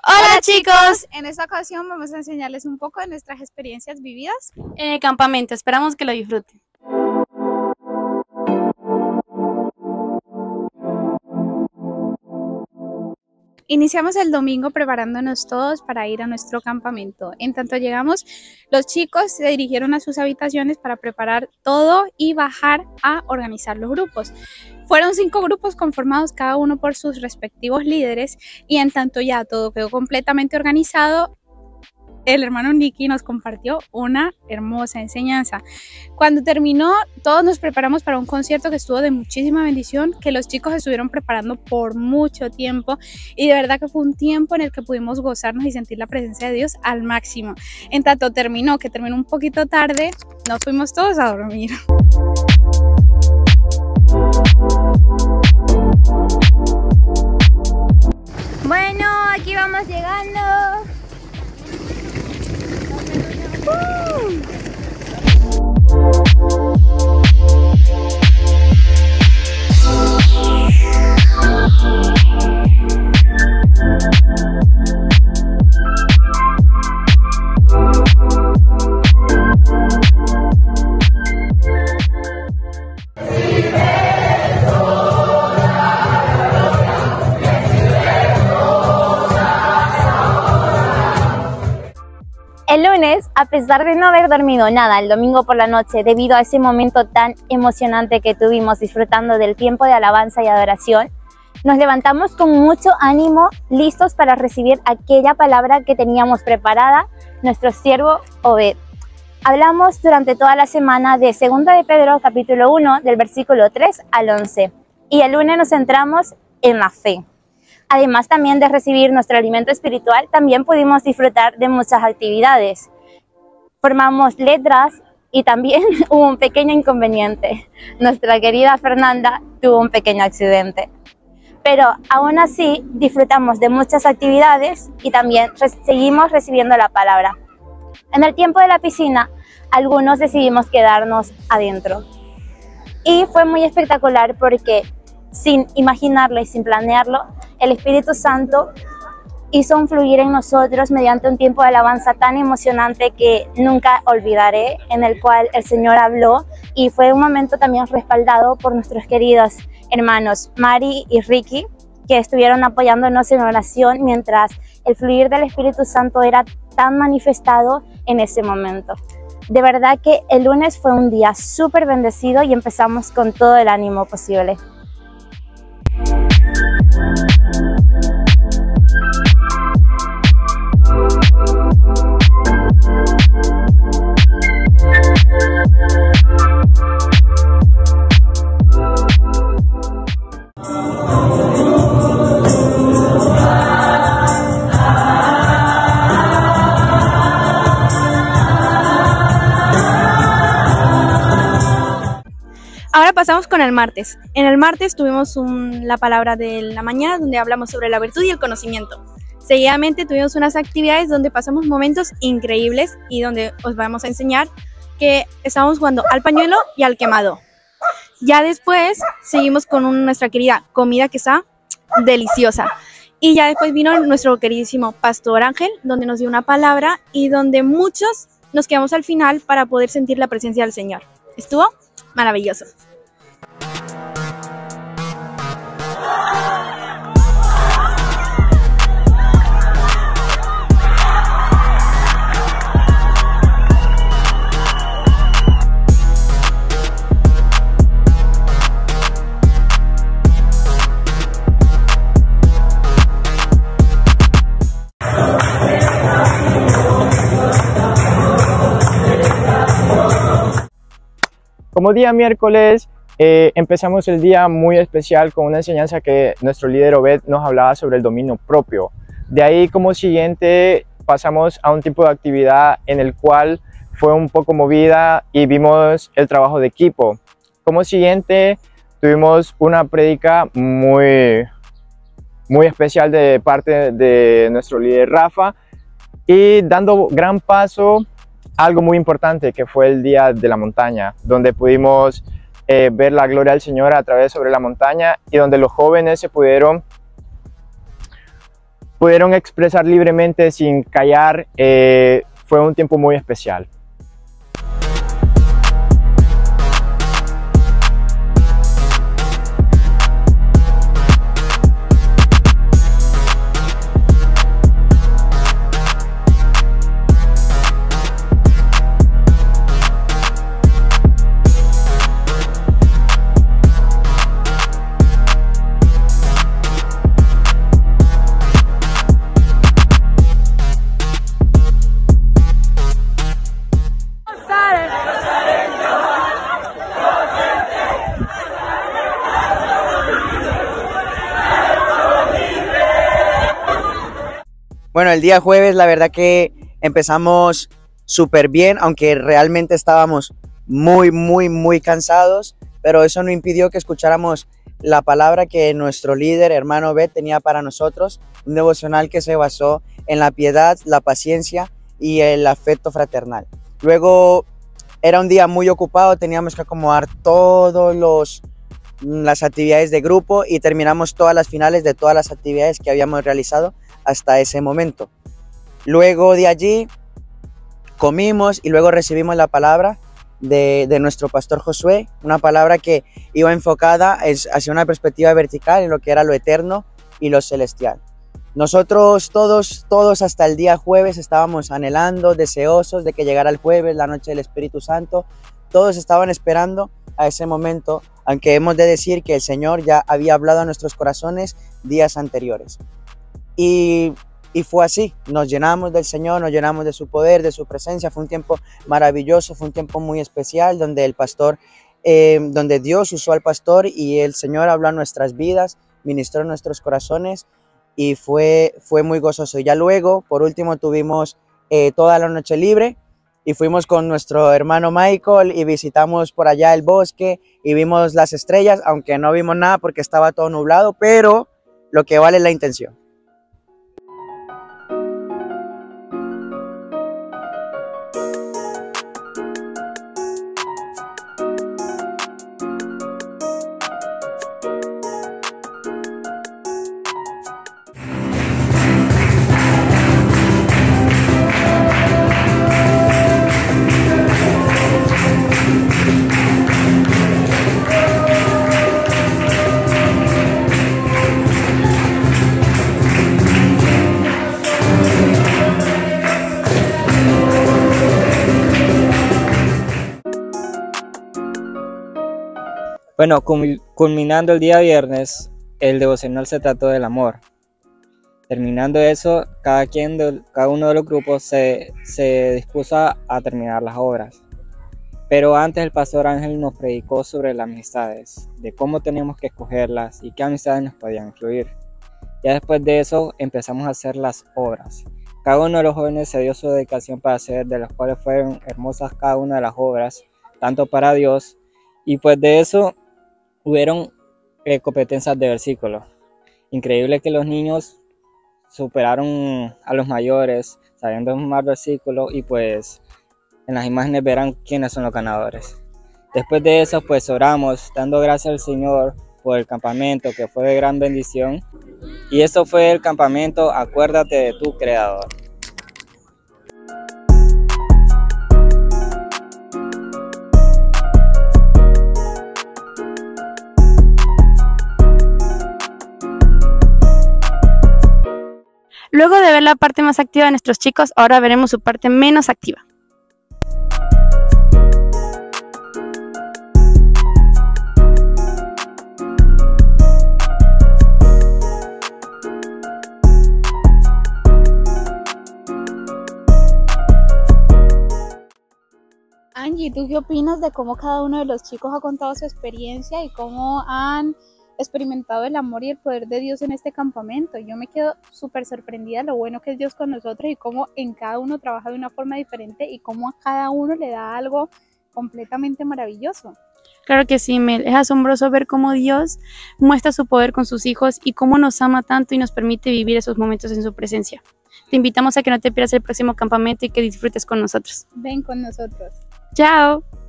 Hola chicos, En esta ocasión vamos a enseñarles un poco de nuestras experiencias vividas en el campamento, esperamos que lo disfruten. Iniciamos el domingo preparándonos todos para ir a nuestro campamento. En tanto llegamos, los chicos se dirigieron a sus habitaciones para preparar todo y bajar a organizar los grupos. Fueron 5 grupos conformados cada uno por sus respectivos líderes y en tanto ya todo quedó completamente organizado, el hermano Nicky nos compartió una hermosa enseñanza. Cuando terminó, todos nos preparamos para un concierto que estuvo de muchísima bendición, que los chicos estuvieron preparando por mucho tiempo y de verdad que fue un tiempo en el que pudimos gozarnos y sentir la presencia de Dios al máximo. En tanto terminó un poquito tarde, nos fuimos todos a dormir. Bueno, aquí vamos llegando. El lunes, a pesar de no haber dormido nada el domingo por la noche debido a ese momento tan emocionante que tuvimos disfrutando del tiempo de alabanza y adoración, nos levantamos con mucho ánimo, listos para recibir aquella palabra que teníamos preparada, nuestro siervo Obed. Hablamos durante toda la semana de 2 de Pedro capítulo 1 del versículo 3 al 11 y el lunes nos centramos en la fe. Además también de recibir nuestro alimento espiritual, también pudimos disfrutar de muchas actividades. Formamos letras y también hubo un pequeño inconveniente. Nuestra querida Fernanda tuvo un pequeño accidente. Pero aún así disfrutamos de muchas actividades y también seguimos recibiendo la palabra. En el tiempo de la piscina, algunos decidimos quedarnos adentro. Y fue muy espectacular porque sin imaginarlo y sin planearlo, el Espíritu Santo hizo un fluir en nosotros mediante un tiempo de alabanza tan emocionante que nunca olvidaré, en el cual el Señor habló y fue un momento también respaldado por nuestros queridos hermanos Mari y Ricky, que estuvieron apoyándonos en oración mientras el fluir del Espíritu Santo era tan manifestado en ese momento. De verdad que el lunes fue un día súper bendecido y empezamos con todo el ánimo posible. Ahora pasamos con el martes. En el martes tuvimos la palabra de la mañana donde hablamos sobre la virtud y el conocimiento. Seguidamente tuvimos unas actividades donde pasamos momentos increíbles y donde os vamos a enseñar que estábamos jugando al pañuelo y al quemado. Ya después seguimos con nuestra querida comida que está deliciosa. Y ya después vino nuestro queridísimo Pastor Ángel, donde nos dio una palabra y donde muchos nos quedamos al final para poder sentir la presencia del Señor. Estuvo maravilloso. Como día miércoles empezamos el día muy especial con una enseñanza que nuestro líder Obed nos hablaba sobre el dominio propio. De ahí como siguiente pasamos a un tipo de actividad en el cual fue un poco movida y vimos el trabajo de equipo. Como siguiente tuvimos una prédica muy especial de parte de nuestro líder Rafa y dando gran paso algo muy importante que fue el día de la montaña, donde pudimos ver la gloria del Señor a través sobre la montaña y donde los jóvenes se pudieron pudieron expresar libremente sin callar. Fue un tiempo muy especial. Bueno, el día jueves la verdad que empezamos súper bien, aunque realmente estábamos muy cansados, pero eso no impidió que escucháramos la palabra que nuestro líder, hermano Bet, tenía para nosotros, un devocional que se basó en la piedad, la paciencia y el afecto fraternal. Luego era un día muy ocupado, teníamos que acomodar las actividades de grupo y terminamos todas las finales de todas las actividades que habíamos realizado hasta ese momento. Luego de allí comimos y luego recibimos la palabra de nuestro pastor Josué, una palabra que iba enfocada hacia una perspectiva vertical en lo que era lo eterno y lo celestial. Nosotros todos hasta el día jueves estábamos anhelando, deseosos de que llegara el jueves, la noche del Espíritu Santo. Todos estaban esperando a ese momento, aunque hemos de decir que el Señor ya había hablado a nuestros corazones días anteriores. Y fue así, nos llenamos del Señor, nos llenamos de su poder, de su presencia. Fue un tiempo maravilloso, fue un tiempo muy especial donde el pastor, donde Dios usó al pastor y el Señor habló a nuestras vidas, ministró en nuestros corazones y fue muy gozoso. Y ya luego, por último, tuvimos toda la noche libre y fuimos con nuestro hermano Michael y visitamos por allá el bosque y vimos las estrellas, aunque no vimos nada porque estaba todo nublado, pero lo que vale es la intención. Bueno, culminando el día viernes, el devocional se trató del amor. Terminando eso, cada uno de los grupos se dispuso a terminar las obras. Pero antes el pastor Ángel nos predicó sobre las amistades, de cómo teníamos que escogerlas y qué amistades nos podían influir. Ya después de eso empezamos a hacer las obras. Cada uno de los jóvenes se dio su dedicación para hacer, de las cuales fueron hermosas cada una de las obras, tanto para Dios, y pues de eso hubieron competencias de versículos. Increíble que los niños superaron a los mayores, sabiendo más versículos, y pues en las imágenes verán quiénes son los ganadores. Después de eso pues oramos, dando gracias al Señor por el campamento, que fue de gran bendición. Y esto fue el campamento Acuérdate de tu Creador. Luego de ver la parte más activa de nuestros chicos, ahora veremos su parte menos activa. Angie, ¿tú qué opinas de cómo cada uno de los chicos ha contado su experiencia y cómo han experimentado el amor y el poder de Dios en este campamento? Yo me quedo súper sorprendida de lo bueno que es Dios con nosotros y cómo en cada uno trabaja de una forma diferente y cómo a cada uno le da algo completamente maravilloso. Claro que sí, Mel. Es asombroso ver cómo Dios muestra su poder con sus hijos y cómo nos ama tanto y nos permite vivir esos momentos en su presencia. Te invitamos a que no te pierdas el próximo campamento y que disfrutes con nosotros. Ven con nosotros. ¡Chao!